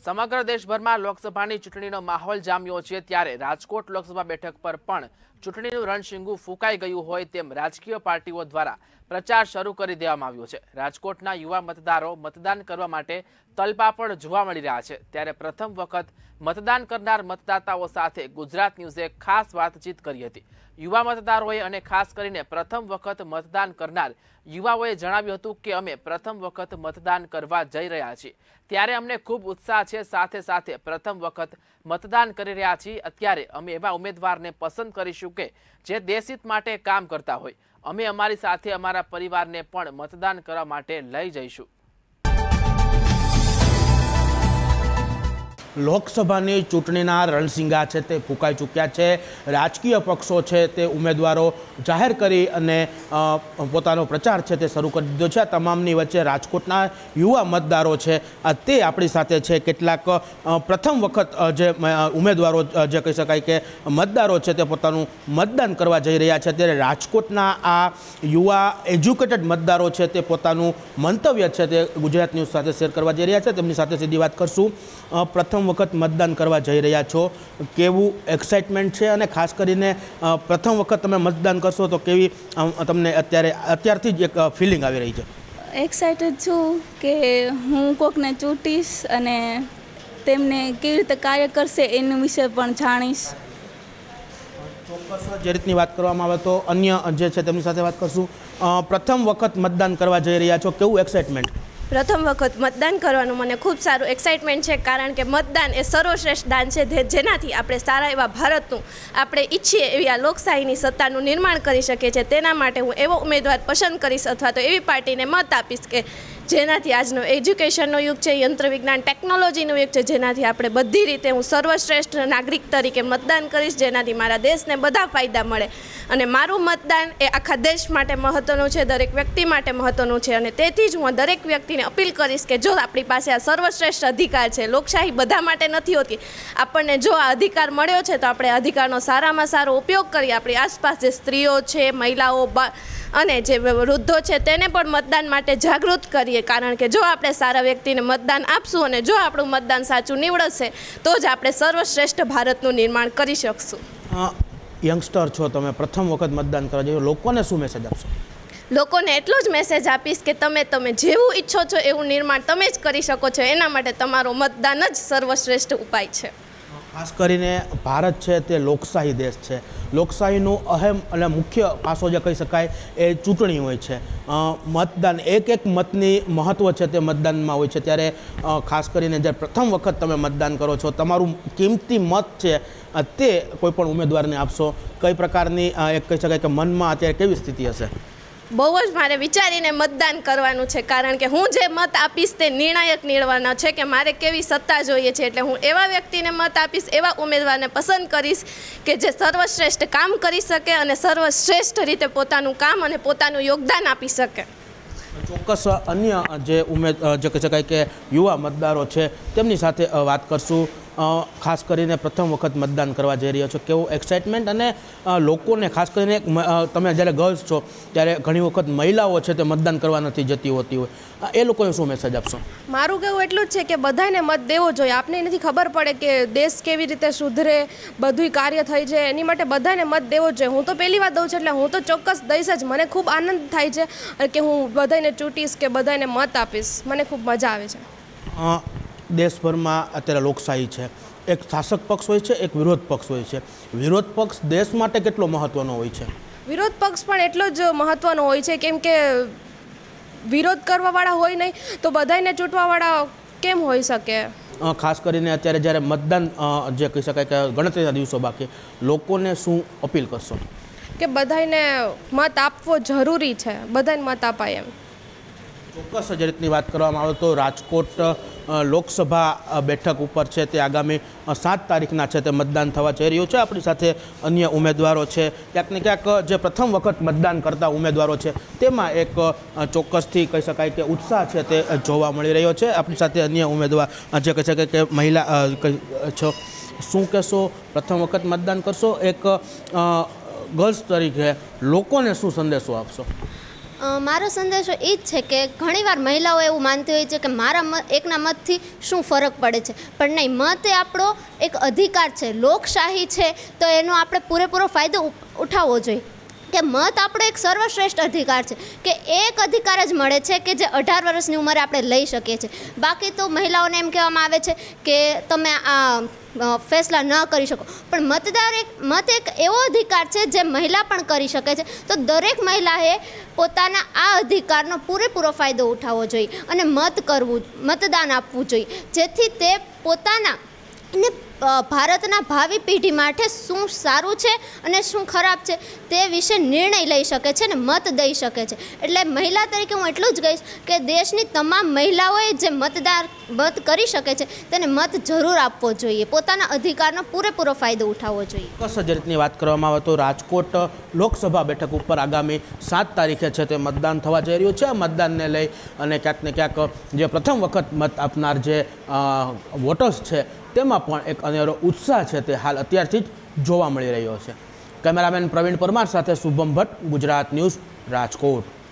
સમગ્ર દેશભરમાં લોકસભાની ચૂંટણીનો માહોલ જામ્યો છે ત્યારે રાજકોટ લોકસભા બેઠક પર પણ ચૂંટણીનું રણશીંગું ફૂંકાઈ ગયું હોય તેમ રાજકીય પાર્ટીઓ દ્વારા પ્રચાર શરૂ કરી દેવામાં આવ્યો છે। રાજકોટના યુવા મતદારો મતદાન કરવા માટે તલપાપડ જોવા મળી રહ્યા છે ત્યારે પ્રથમ વખત મતદાન કરનાર મતદાતાઓ સાથે ગુજરાત ન્યૂઝે ખાસ વાતચીત કરી હતી। યુવા મતદારોએ અને ખાસ કરીને પ્રથમ વખત મતદાન કરનાર યુવાઓએ જણાવ્યું હતું કે અમે પ્રથમ વખત મતદાન કરવા જઈ રહ્યા છીએ ત્યારે અમને ખૂબ ઉત્સાહ છે, સાથે સાથે પ્રથમ વખત મતદાન કરી રહ્યા છીએ। અત્યારે અમે એવા ઉમેદવારને પસંદ કરીશું કે જે દેશહિત માટે કામ કરતા હોય। અમે અમારી સાથે અમારા પરિવારને પણ મતદાન કરવા માટે લઈ જઈશું। લોકસભાની ચૂંટણીના રણશીંગા છે તે ફૂંકાઈ ચૂક્યા છે। રાજકીય પક્ષો છે તે ઉમેદવારો જાહેર કરી અને પોતાનો પ્રચાર છે તે શરૂ કરી દીધો છે। આ તમામની વચ્ચે રાજકોટના યુવા મતદારો છે તે આપણી સાથે છે। કેટલાક પ્રથમ વખત જે ઉમેદવારો જે કહી શકાય કે મતદારો છે તે પોતાનું મતદાન કરવા જઈ રહ્યા છે ત્યારે રાજકોટના આ યુવા એજ્યુકેટેડ મતદારો છે તે પોતાનું મંતવ્ય છે તે ગુજરાત ન્યૂઝ સાથે શેર કરવા જઈ રહ્યા છે। તેમની સાથે સીધી વાત કરશું। પ્રથમ વખત મતદાન કરવા જઈ રહ્યા છો, કેવું એક્સાઇટમેન્ટ છે અને ખાસ કરીને પ્રથમ વખત તમે મતદાન કરશો તો કેવી તમને અત્યારથી જ એક ફિલિંગ આવી રહી છે? એક્સાઇટેડ છું કે હું કોકને ચૂંટીશ અને તેમને કેવી રીતે કાર્ય કરશે એના વિશે પણ જાણીશ। ચોક્કસ જે રીતની વાત કરવામાં આવે તો અન્ય જે છે તેમની સાથે વાત કરશું। પ્રથમ વખત મતદાન કરવા જઈ રહ્યા છો, કેવું એક્સાઇટમેન્ટ? પ્રથમ વખત મતદાન કરવાનું મને ખૂબ સારું એક્સાઇટમેન્ટ છે, કારણ કે મતદાન એ સર્વશ્રેષ્ઠ દાન છે જેનાથી આપણે સારા એવા ભારતનું આપણે ઈચ્છીએ એવી આ લોકશાહીની સત્તાનું નિર્માણ કરી શકીએ છીએ। તેના માટે હું એવો ઉમેદવાર પસંદ કરીશ અથવા તો એવી પાર્ટીને મત આપીશ કે જેનાથી આજનો એજ્યુકેશનનો યુગ છે, યંત્ર વિજ્ઞાન ટેકનોલોજીનો યુગ છે, જેનાથી આપણે બધી રીતે હું સર્વશ્રેષ્ઠ નાગરિક તરીકે મતદાન કરીશ, જેનાથી મારા દેશને બધા ફાયદા મળે। અને મારું મતદાન એ આખા દેશ માટે મહત્ત્વનું છે, દરેક વ્યક્તિ માટે મહત્ત્વનું છે અને તેથી જ હું દરેક વ્યક્તિને અપીલ કરીશ કે જો આપણી પાસે આ સર્વશ્રેષ્ઠ અધિકાર છે, લોકશાહી બધા માટે નથી હોતી, આપણને જો આ અધિકાર મળ્યો છે તો આપણે અધિકારનો સારામાં સારો ઉપયોગ કરીએ। આપણી આસપાસ જે સ્ત્રીઓ છે, મહિલાઓ અને જે વૃદ્ધો છે તેને પણ મતદાન માટે જાગૃત કરીએ, કારણ કે જો આપણે સારા વ્યક્તિને મતદાન આપશું અને જો આપણું મતદાન સાચું નીવડશે તો જ આપણે સર્વશ્રેષ્ઠ ભારતનું નિર્માણ કરી શકશું। યંગસ્ટર છો તમે, પ્રથમ વખત મતદાન કરવા જઈએ, લોકોને શું મેસેજ આપશો? લોકોને એટલો જ મેસેજ આપીશ કે તમે જેવું ઈચ્છો છો એવું નિર્માણ તમે જ કરી શકો છો, એના માટે તમારો મતદાન જ સર્વશ્રેષ્ઠ ઉપાય છે। ખાસ કરીને ભારત છે તે લોકશાહી દેશ છે, લોકશાહીનું અહેમ અને મુખ્ય પાસો જે કહી શકાય એ ચૂંટણી હોય છે। મતદાન એક મતની મહત્ત્વ છે તે મતદાનમાં હોય છે ત્યારે ખાસ કરીને જ્યારે પ્રથમ વખત તમે મતદાન કરો છો, તમારું કિંમતી મત છે તે કોઈ પણ ઉમેદવારને આપશો, કઈ પ્રકારની એક કહી શકાય કે મનમાં અત્યારે કેવી સ્થિતિ હશે? બહુ જ મારે વિચારીને મતદાન કરવાનું છે, કારણ કે હું જે મત આપીશ તે નિર્ણાયક નિવડવાનો છે કે મારે કેવી સત્તા જોઈએ છે, એટલે હું એવા વ્યક્તિને મત આપીશ, એવા ઉમેદવારને પસંદ કરીશ કે જે સર્વશ્રેષ્ઠ કામ કરી શકે અને સર્વશ્રેષ્ઠ રીતે પોતાનું કામ અને પોતાનું યોગદાન આપી શકે। ચોક્કસ અન્ય જે જે કહી શકાય કે યુવા મતદારો છે તેમની સાથે વાત કરશું। ખાસ કરીને પ્રથમ વખત મતદાન કરવા જઈ રહ્યા છો, કેવું એક્સાઇટમેન્ટ અને લોકોને ખાસ કરીને તમે જ્યારે ગર્લ્સ છો ત્યારે ઘણી વખત મહિલાઓ છે તે મતદાન કરવા નથી જતી હોતી હોય, એ લોકોને શું મેસેજ આપશો? મારું કહેવું એટલું જ છે કે બધાને મત દેવો જોઈએ। આપને નથી ખબર પડે કે દેશ કેવી રીતે સુધરે, બધું કાર્ય થઈ જાય, એની માટે બધાને મત દેવો જોઈએ। હું તો પહેલી વાર દઉં છું એટલે હું તો ચોક્કસ દઈશ જ। મને ખૂબ આનંદ થાય છે કે હું બધાને ચૂંટીશ કે બધાને મત આપીશ, મને ખૂબ મજા આવે છે। દેશભરમાં અત્યારે લોકશાહી છે, એક શાસક પક્ષ હોય છે, એક વિરોધ પક્ષ હોય છે। વિરોધ પક્ષ દેશ માટે કેટલો મહત્ત્વનો હોય છે? વિરોધ પક્ષ પણ એટલો જ મહત્ત્વનો હોય છે, કેમ કે વિરોધ કરવાવાળા હોય નહીં તો બધાને ચૂંટવાવાળા કેમ હોઈ શકે? ખાસ કરીને અત્યારે જ્યારે મતદાન જે કહી શકાય કે ગણતરીના દિવસો બાકી, લોકોને શું અપીલ કરશો? કે બધાને મત આપવો જરૂરી છે, બધાને મત અપાય એમ। ચોક્કસ જે રીતની વાત કરવામાં આવે તો રાજકોટ લોકસભા બેઠક ઉપર છે તે આગામી 7 તારીખના છે તે મતદાન થવા જઈ રહ્યું છે। આપણી સાથે અન્ય ઉમેદવારો છે, ક્યાંક ને ક્યાંક જે પ્રથમ વખત મતદાન કરતા ઉમેદવારો છે તેમાં એક ચોક્કસથી કહી શકાય કે ઉત્સાહ છે તે જોવા મળી રહ્યો છે। આપણી સાથે અન્ય ઉમેદવાર જે કહી શકાય કે મહિલા છો, શું કહેશો? પ્રથમ વખત મતદાન કરશો, એક ગર્લ્સ તરીકે લોકોને શું સંદેશો આપશો? મારો સંદેશો એ જ છે કે ઘણીવાર મહિલાઓ એવું માનતી હોય છે કે મારા એકના મતથી શું ફરક પડે છે, પણ નહીં, મત એ આપણો એક અધિકાર છે, લોકશાહી છે, તો એનો આપણે પૂરેપૂરો ફાયદો ઉઠાવવો જોઈએ કે મત આપણો એક સર્વશ્રેષ્ઠ અધિકાર છે કે એક અધિકાર જ મળે છે કે જે 18 વર્ષની ઉંમરે આપણે લઈ શકીએ છીએ. બાકી તો મહિલાઓને એમ કહેવામાં આવે છે કે તમે આ ફેસલા ન કરી શકો, પણ મત એક એવો અધિકાર છે જે મહિલા પણ કરી શકે છે. તો દરેક મહિલાએ પોતાના આ અધિકારનો પૂરેપૂરો ફાયદો ઉઠાવવો જોઈએ અને મતદાન આપવું જોઈએ, જેથી તે પોતાના અને ભારતના ભાવિ પેઢી માટે શું સારું છે અને શું ખરાબ છે તે વિશે નિર્ણય લઈ શકે છે ને મત દઈ શકે છે. એટલે મહિલા તરીકે હું એટલું જ કહીશ કે દેશની તમામ મહિલાઓએ જે મત કરી શકે છે તેને મત જરૂર આપવો જોઈએ, પોતાના અધિકારનો પૂરેપૂરો ફાયદો ઉઠાવવો જોઈએ. ચોક્કસ જ રીતની વાત કરવામાં આવે તો રાજકોટ લોકસભા બેઠક ઉપર આગામી 7 તારીખે છે તે મતદાન થવા જઈ રહ્યું છે. આ મતદાનને લઈ અને ક્યાંક ને ક્યાંક જે પ્રથમ વખત મત આપનાર જે વોટર્સ છે તેમાં પણ એક અનેરો ઉત્સાહ છે તે હાલ અત્યારથી જ જોવા મળી રહ્યો છે. કેમેરામેન પ્રવીણ પરમાર સાથે શુભમ ભટ્ટ, ગુજરાત ન્યૂઝ, રાજકોટ.